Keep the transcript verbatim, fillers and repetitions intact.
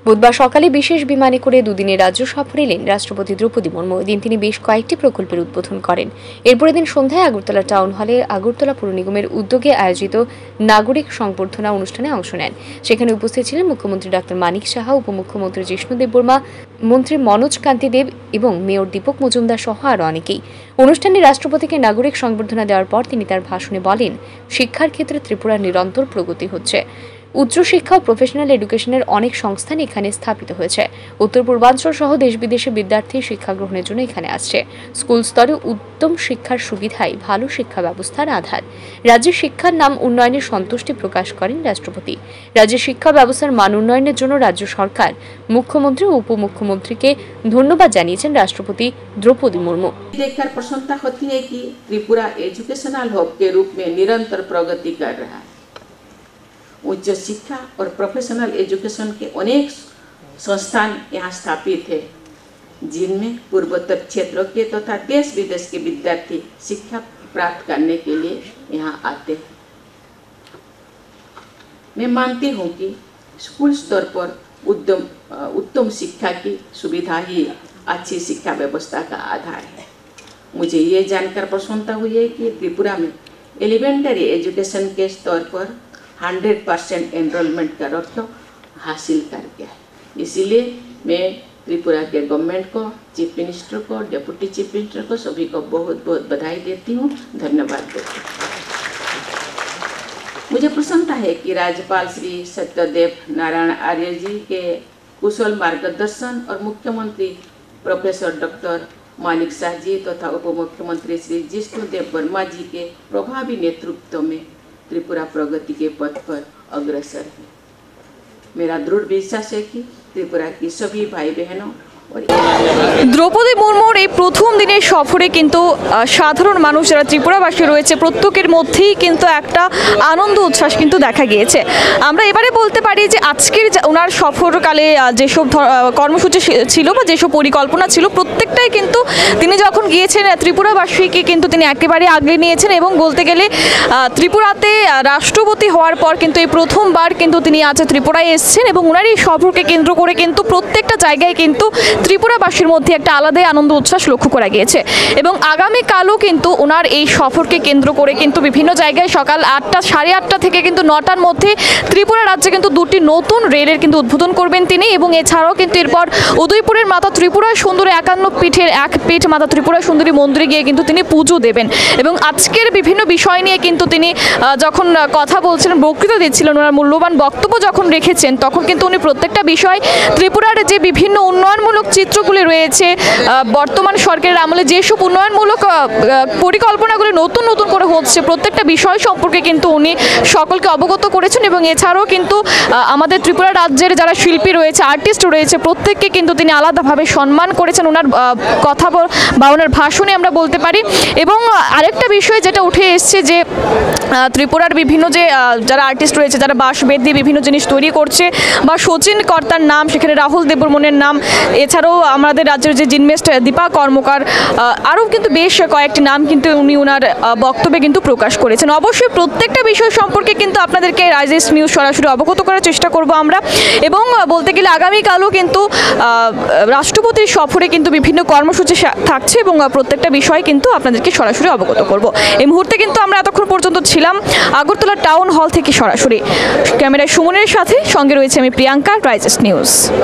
বুধবার সকালে বিশেষ বিমানে করে দুদিনের রাজ্য সফরে এলেন রাষ্ট্রপতি দ্রৌপদী মুর্মু। এদিন তিনি বেশ কয়েকটি প্রকল্পের উদ্বোধন করেন। এরপর এদিন সন্ধ্যায় আগরতলা টাউন হলে আগরতলা পৌর নিগমের উদ্যোগে আয়োজিত নাগরিক সংবর্ধনা অনুষ্ঠানে অংশ নেন। সেখানে উপস্থিত ছিলেন মুখ্যমন্ত্রী ডাক্তার মানিক সাহা, উপমুখ্যমন্ত্রী জিষ্ণু দেববর্মা, মন্ত্রী মনোজ কান্তি দেব এবং মেয়র দীপক মজুমদার সহ আরও অনেকেই। অনুষ্ঠানে রাষ্ট্রপতিকে নাগরিক সংবর্ধনা দেওয়ার পর তিনি তার ভাষণে বলেন, শিক্ষার ক্ষেত্রে ত্রিপুরার নিরন্তর প্রগতি হচ্ছে। উচ্চশিক্ষা ও প্রফেশনাল এডুকেশনের অনেক সংস্থান এখানে স্থাপিত হয়েছে। উত্তর পূর্বাঞ্চল সহ দেশ বিদেশে বিদ্যার্থী শিক্ষা গ্রহণের জন্য এখানে আসছে। স্কুল স্তরে উত্তম শিক্ষার সুবিধাই ভালো শিক্ষা ব্যবস্থার আধার। রাজ্যের শিক্ষার নাম উন্নয়নের সন্তুষ্টি প্রকাশ করেন রাষ্ট্রপতি। রাজ্যের শিক্ষা ব্যবস্থার মান উন্নয়নের জন্য রাজ্য সরকার, মুখ্যমন্ত্রী ও উপমুখ্যমন্ত্রীকে ধন্যবাদ জানিয়েছেন রাষ্ট্রপতি দ্রৌপদী মুর্মু। देखकर प्रसन्नता होती है कि त्रिपुरा एजुकेशनल हब के रूप में निरंतर प्रगति कर रहा है। उच्च शिक्षा और प्रोफेशनल एजुकेशन के अनेक संस्थान यहाँ स्थापित है, जिनमें पूर्वोत्तर क्षेत्रों के तथा तो देश विदेश के विद्यार्थी शिक्षा प्राप्त करने के लिए यहाँ आते हैं। मैं मानती हूँ कि स्कूल स्तर पर उत्तम उत्तम शिक्षा की सुविधा ही अच्छी शिक्षा व्यवस्था का आधार है। मुझे ये जानकर प्रसन्नता हुई है कि त्रिपुरा में एलिमेंटरी एजुकेशन के स्तर पर हंड्रेड परसेंट एनरोलमेंट का लक्ष्य हासिल कर गया है। इसीलिए मैं त्रिपुरा के गवर्नमेंट को, चीफ मिनिस्टर को, डेप्यूटी चीफ मिनिस्टर को सभी को बहुत बहुत बधाई देती हूँ, धन्यवाद देती हूँ। मुझे प्रसन्नता है कि राज्यपाल श्री सत्यदेव नारायण आर्य जी के कुशल मार्गदर्शन और मुख्यमंत्री प्रोफेसर डॉक्टर मानिक शाह जी तथा तो उप मुख्यमंत्री श्री जिष्णु देबवर्मा जी के प्रभावी नेतृत्व में त्रिपुरा प्रगति के पथ पर अग्रसर है। मेरा दृढ़ विश्वास है कि त्रिपुरा की सभी भाई बहनों দ্রৌপদী মুর্মুর এই প্রথম দিনের সফরে কিন্তু সাধারণ মানুষ যারা ত্রিপুরাবাসী রয়েছে প্রত্যেকের মধ্যেই কিন্তু একটা আনন্দ উচ্ছ্বাস কিন্তু দেখা গিয়েছে। আমরা এবারে বলতে পারি যে আজকের ওনার সফরকালে যেসব কর্মসূচি ছিল বা যেসব পরিকল্পনা ছিল প্রত্যেকটাই কিন্তু তিনি যখন গিয়েছেন ত্রিপুরাবাসীকে কিন্তু তিনি একেবারে আগলে নিয়েছেন এবং বলতে গেলে ত্রিপুরাতে রাষ্ট্রপতি হওয়ার পর কিন্তু এই প্রথমবার কিন্তু তিনি আজ ত্রিপুরায় এসেছেন এবং ওনার এই সফরকে কেন্দ্র করে কিন্তু প্রত্যেকটা জায়গায় কিন্তু ত্রিপুরাবাসীর মধ্যে একটা আলাদাই আনন্দ উচ্ছ্বাস লক্ষ্য করা গিয়েছে এবং আগামীকালও কিন্তু ওনার এই সফরকে কেন্দ্র করে কিন্তু বিভিন্ন জায়গায় সকাল আটটা সাড়ে আটটা থেকে কিন্তু নটার মধ্যে ত্রিপুরা রাজ্যে কিন্তু দুটি নতুন রেলের কিন্তু উদ্বোধন করবেন তিনি এবং এছাড়াও কিন্তু এরপর উদয়পুরের মাতা ত্রিপুরা সুন্দরী একান্ন পীঠের এক পীঠ মাতা ত্রিপুরা সুন্দরী মন্দিরে গিয়ে কিন্তু তিনি পুজো দেবেন এবং আজকের বিভিন্ন বিষয় নিয়ে কিন্তু তিনি যখন কথা বলছিলেন, বক্তৃতা দিচ্ছিলেন, ওনার মূল্যবান বক্তব্য যখন রেখেছেন তখন কিন্তু উনি প্রত্যেকটা বিষয় ত্রিপুরার যে বিভিন্ন উন্নয়নমূলক চিত্রগুলি রয়েছে, বর্তমান সরকারের আমলে যেসব উন্নয়নমূলক পরিকল্পনাগুলি নতুন নতুন করে হচ্ছে প্রত্যেকটা বিষয় সম্পর্কে কিন্তু উনি সকলকে অবগত করেছেন এবং এছাড়াও কিন্তু আমাদের ত্রিপুরা রাজ্যের যারা শিল্পী রয়েছে, আর্টিস্ট রয়েছে প্রত্যেককে কিন্তু তিনি আলাদাভাবে সম্মান করেছেন ওনার কথা বা ওনার ভাষণে আমরা বলতে পারি। এবং আরেকটা বিষয় যেটা উঠে এসছে যে ত্রিপুরার বিভিন্ন যে যারা আর্টিস্ট রয়েছে যারা বাঁশবেত দিয়ে বিভিন্ন জিনিস তৈরি করছে বা সচিন কর্তার নাম, সেখানে রাহুল দেববর্মনের নাম, এছাড়াও আমাদের রাজ্যের যে জিনমেস্ট দীপা কর্মকার, আরও কিন্তু বেশ কয়েকটি নাম কিন্তু উনি ওনার বক্তব্যে কিন্তু প্রকাশ করেছেন। অবশ্যই প্রত্যেকটা বিষয় সম্পর্কে কিন্তু আপনাদেরকে রাইজেস নিউজ সরাসরি অবগত করার চেষ্টা করব আমরা এবং বলতে গেলে আগামীকালও কিন্তু রাষ্ট্রপতির সফরে কিন্তু বিভিন্ন কর্মসূচি থাকছে এবং প্রত্যেকটা বিষয় কিন্তু আপনাদেরকে সরাসরি অবগত করব। এই মুহূর্তে কিন্তু আমরা এতক্ষণ পর্যন্ত ছিলাম আগরতলা টাউন হল থেকে সরাসরি। ক্যামেরায় সুমনের সাথে সঙ্গে রয়েছে আমি প্রিয়াঙ্কা, রাইজেস নিউজ।